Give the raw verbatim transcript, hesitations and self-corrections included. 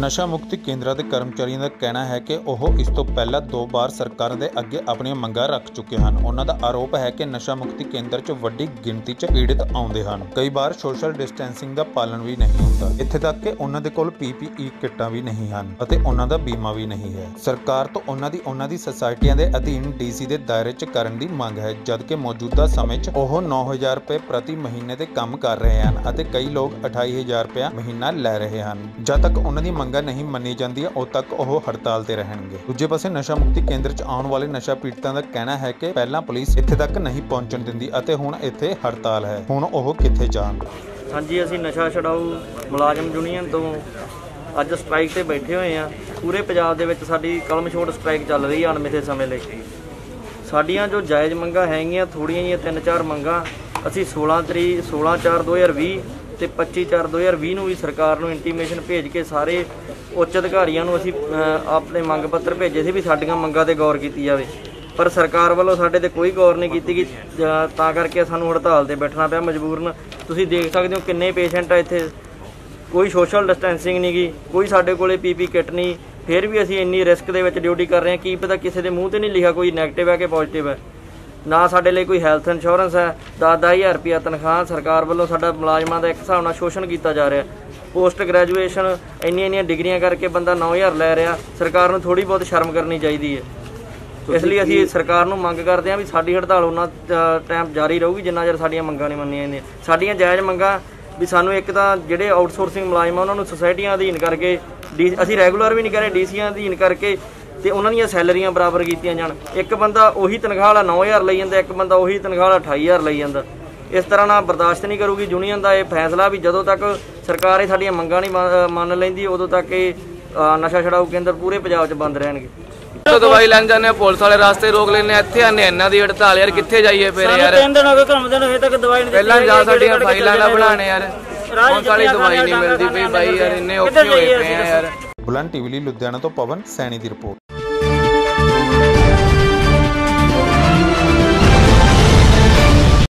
नशा मुक्ति केंद्र के कर्मचारियों का कहना है कि वह इस तो पहला दो बार सरकार के अगे अपन मंगां रख चुके हैं। उन्हों का आरोप है कि नशा मुक्ति केंद्र च वड्डी गिनती च पीड़ित आउंदे हन। कई बार सोशल डिस्टेंसिंग का पालन भी नहीं होता। इत्थे तक कि उन्हां दे कोल पी पी ई किट्टां भी नहीं हैं अते उन्हां दा बीमा भी नहीं है। सरकार तो उन्हां दी उन्हां दी सोसाइटियां दे अधीन डी सी के दायरे च करन दी मंग है, जबकि मौजूदा समय च ओह नौ हज़ार रुपए प्रति महीने के काम कर रहे हैं अते कई लोग अठाई हज़ार रुपया महीना लै रहे हैं। जब तक उन्हां दी मंगां नहीं मनी जाती उद तक वह हड़ताल ते रहणगे। दूजे पासे नशा मुक्ति केंद्र च आउण वाले नशा पीड़ितां दा कहना है कि पहला पुलिस इत्थे तक नहीं पहुंचण दिंदी अते हुण इत्थे हड़ताल है, हुण ओह कित्थे जाण। हाँ जी, असीं नशा छड़ाऊ मुलाजम यूनीयन तो अज स्ट्राइक ते बैठे हुए हैं। पूरे पंजाब दे विच साडी कलम छोड़ स्ट्राइक चल रही है अणमिथे समय लई। साडियां जो जायज़ मंगां हैगियां थोड़ियां जिहियां तीन चार मंगां असीं सोलह तरीक सोलह चार दो हज़ार भी ते पच्ची चार दो हज़ार भी नूं भी सरकार नूं इंटीमेशन भेज के सारे उच्च अधिकारियों नूं असीं अपने मंग पत्र भेजे सी भी साडियां मंगां ते गौर कीती जावे, पर सरकार वालों साडे ते कोई गौर नहीं कीती गई। तां करके सानूं हड़ताल ते बैठना पिया मजबूरन। तुसीं देख सकदे हो किन्ने पेशेंट आ इत्थे, कोई सोशल डिस्टेंसिंग नहीं गी, कोई साडे कोले पी पी किट नहीं, फिर भी असीं इन्नी रिस्क दे विच ड्यूटी कर रहे हैं। की पता किसी के मूँह ते नहीं लिखा कोई नैगेटिव है कि पॉजिटिव है, ना साडे लिए कोई हैल्थ इंश्योरेंस है। दस दस हज़ार रुपया तनख्वाह सरकार वालों साडा मुलाजमां दा एक हिसाब नाल शोषण किया जा रहा है। पोस्ट ग्रैजुएशन इन्नियां इन्नियां डिग्रियां करके बंदा नौ हज़ार लै रहा। सरकार नूं थोड़ी बहुत शर्म करनी चाहिए है। इसलिए असीं सरकार नूं मंग करते हैं भी साडी हड़ताल उन्ना टाइम जारी रहूगी जिन्ना चਿਰ साडियां मंगां नहीं मन्नियां जांदियां। साडियां जायज़ मंगां भी सानूं एक तां जिहड़े आउटसोर्सिंग मुलाजम उन्हां नूं सोसाइटियां अधीन करके डी असीं रैगूलर भी नहीं कह रहे, डी सीआं अधीन करके ते उन्हां दीयां सैलरियां बराबर कीतियां जाण। एक बंदा उही तनख्वाह वाला नौ हज़ार लई जांदा, एक बंदा उही तनख्वाह वाला अठाई हज़ार लई जांदा। इस तरह ना बर्दाश्त नहीं करूगी यूनीयन का यह फैसला भी जदों तक सरकार ये साडियां मंगां नहीं मन लैंदी उदों तक ये नशा छड़ाऊ केंद्र पूरे पंजाब च बंद रहणगे। तो दवाई लैन जाने पुलिस वाले रास्ते रोक लेने, इत्थे आने इन्हां दी हड़ताल यार कित्थे जाइए फिर यार। तीन दिन हो गए घूम दिन होए तक दवाई नहीं पहलां जा साडियां फाइलां ना बनाने यार, हुण साडी दवाई नहीं मिलदी पई भाई यार, इन्ने औखे होए पे यार। बुलंद टीवी ਲਈ लुधियाना तो पवन सैनी की रिपोर्ट।